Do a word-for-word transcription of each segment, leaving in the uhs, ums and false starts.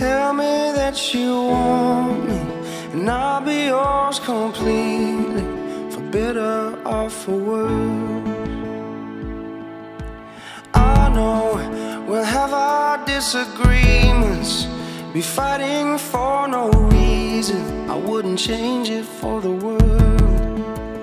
tell me that you want me, and I'll be yours completely, for better or for worse. I know we'll have our disagreements, be fighting for no reason. I wouldn't change it for the world.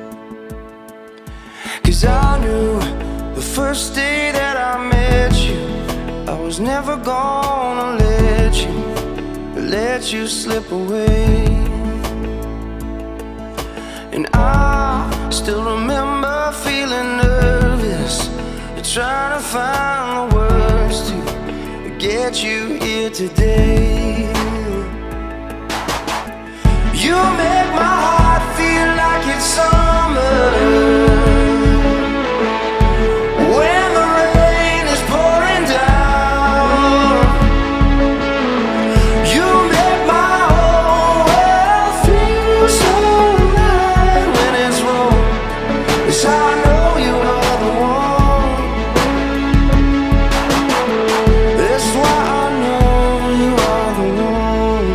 Cause I knew the first day that I met you, I was never gonna let you, let you slip away. And I still remember feeling nervous, trying to find the words to get you here today. You make my heart feel like it's summer when the rain is pouring down. You make my whole world feel so right when it's wrong. Yes, I know you are the one. That's why I know you are the one.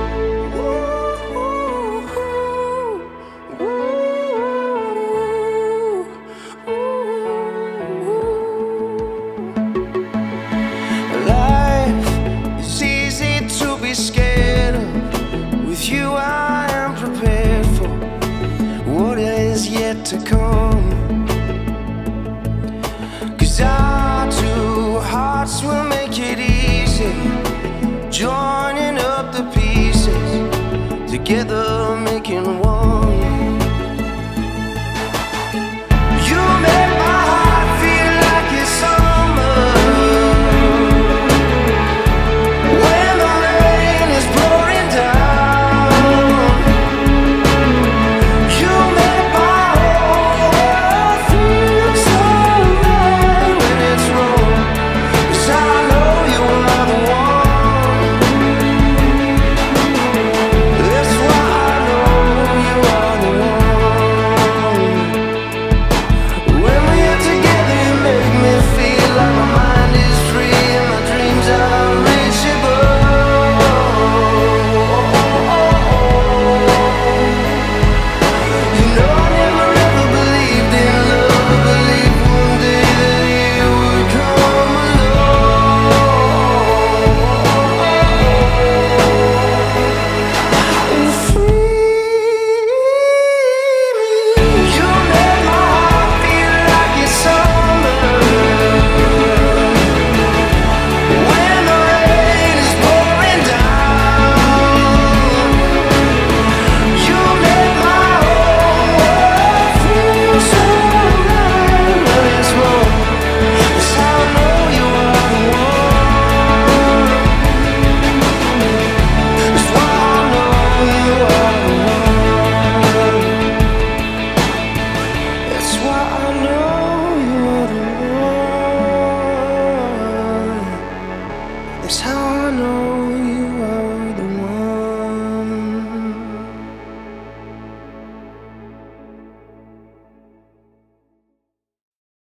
Life is easy to be scared of. With you I am prepared for what is yet to come. Cause our two hearts will make it easy, joining up the pieces together.